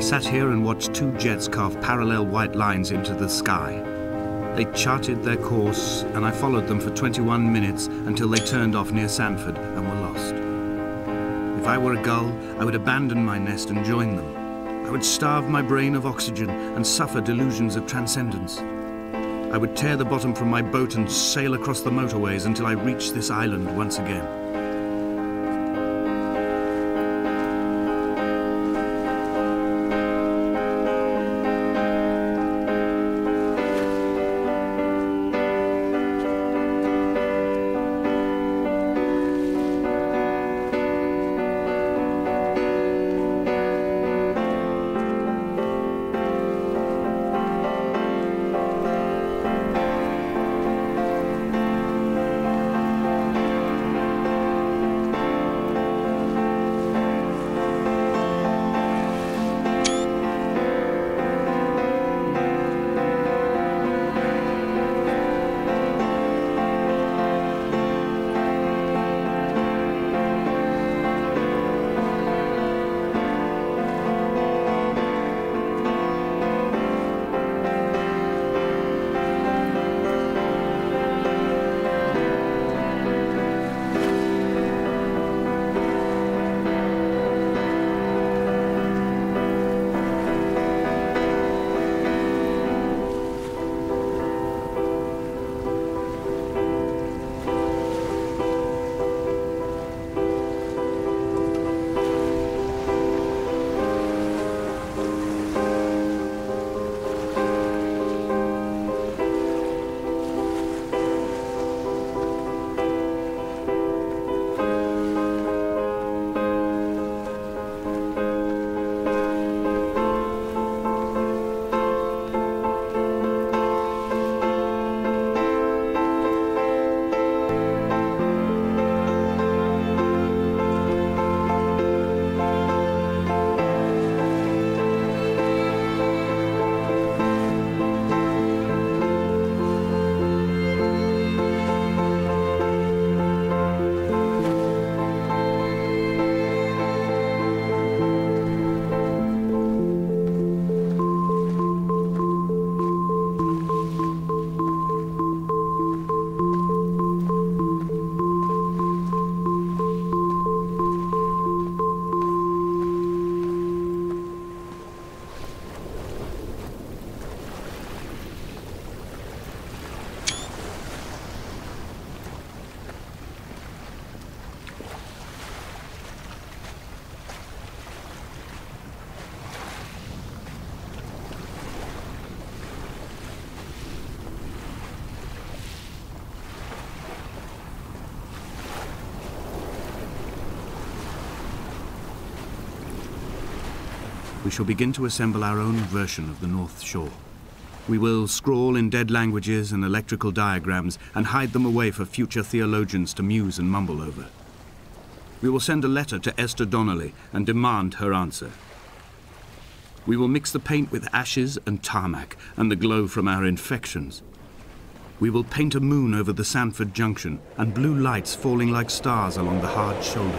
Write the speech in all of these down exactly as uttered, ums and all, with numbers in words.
sat here and watched two jets carve parallel white lines into the sky. They charted their course, and I followed them for twenty-one minutes until they turned off near Sanford and were lost. If I were a gull, I would abandon my nest and join them. I would starve my brain of oxygen and suffer delusions of transcendence. I would tear the bottom from my boat and sail across the motorways until I reached this island once again. We shall begin to assemble our own version of the North Shore. We will scrawl in dead languages and electrical diagrams and hide them away for future theologians to muse and mumble over. We will send a letter to Esther Donnelly and demand her answer. We will mix the paint with ashes and tarmac and the glow from our infections. We will paint a moon over the Sanford Junction and blue lights falling like stars along the hard shoulder.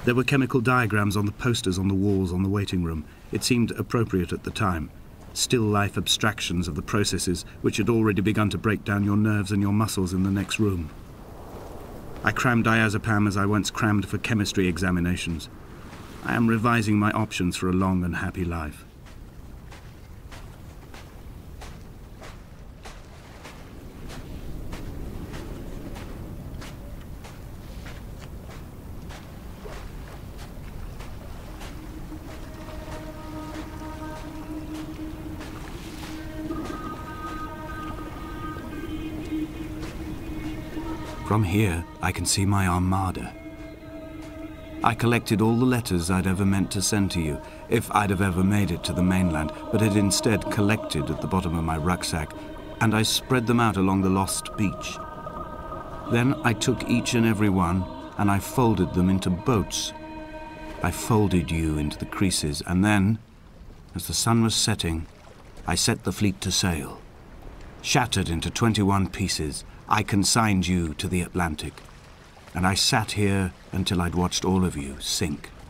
There were chemical diagrams on the posters on the walls on the waiting room. It seemed appropriate at the time. Still-life abstractions of the processes which had already begun to break down your nerves and your muscles in the next room. I crammed diazepam as I once crammed for chemistry examinations. I am revising my options for a long and happy life. From here, I can see my armada. I collected all the letters I'd ever meant to send to you, if I'd have ever made it to the mainland, but had instead collected at the bottom of my rucksack, and I spread them out along the lost beach. Then I took each and every one, and I folded them into boats. I folded you into the creases, and then, as the sun was setting, I set the fleet to sail. Shattered into twenty-one pieces, I consigned you to the Atlantic, and I sat here until I'd watched all of you sink.